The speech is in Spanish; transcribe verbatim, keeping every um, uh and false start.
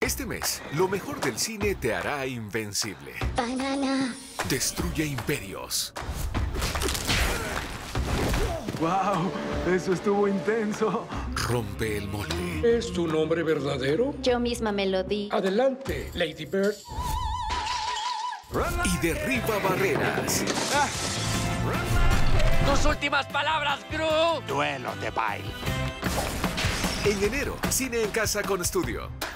Este mes, lo mejor del cine te hará invencible. Banana. Destruye imperios. ¡Wow! Eso estuvo intenso. Rompe el molde. ¿Es tu nombre verdadero? Yo misma me lo di. Adelante, Lady Bird. Y derriba barreras. ¡Tus últimas palabras, Gru! Duelo de baile. En enero, Cine en Casa con Estudio.